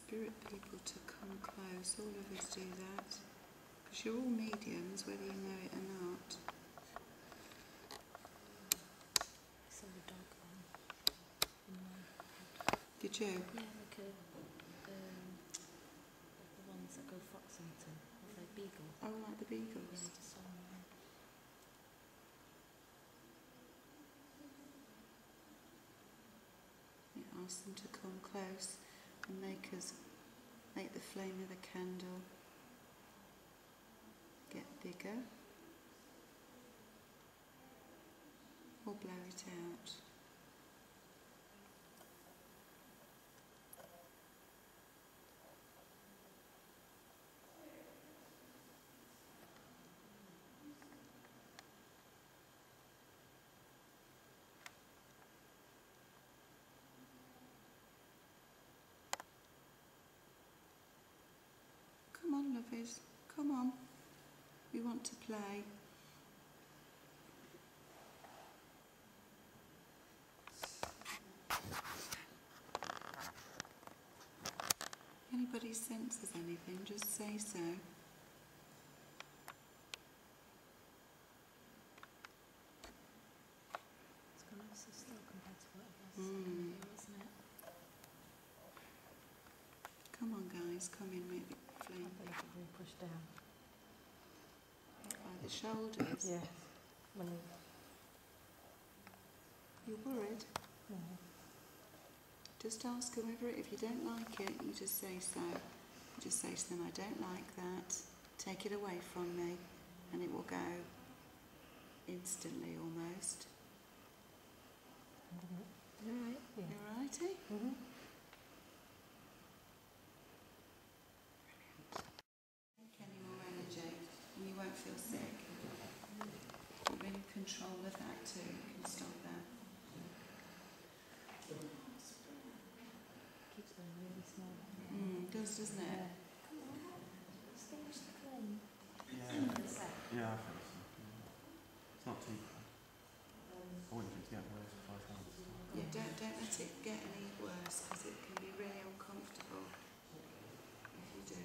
spirit people to come close. All of us do that. Because you're all mediums, whether you know it or not. I saw a dog in my head. Did you? Yeah, like the ones that go fox hunting. Are they beagle? Oh, like the beagles? Yeah, just saw one. We ask them to come close and make the flame of the candle get bigger or blow it out. Come on, lovies, come on. We want to play. Anybody senses anything, just say so. It's gone so slow compared to what it was earlier, isn't it? Come on guys, come in, make the flame I think bigger. we push down. By the shoulders? Yeah. You're worried? No. Just ask whoever, if you don't like it, you just say so. You just say to them, I don't like that, take it away from me, and it will go instantly almost. You alright? Yeah. You alrighty? Mm-hmm. Take any more energy and you won't feel sick. You're in control of that too, you can stop that. Keeps going really small. It does, doesn't it? Yeah. Come on. Extinguish the flame. Yeah, I think so. Yeah. It's not too bad. I wouldn't think it's getting worse if I found it. Yeah, don't let it get any worse because it can be really uncomfortable if you do.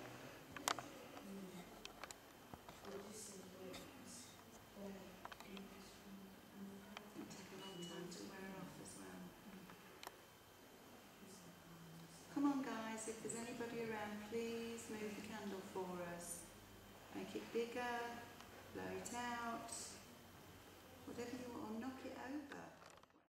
It'll take a long time to wear off as well. Come on guys, if there's anybody around, please move the candle for us. Make it bigger, blow it out.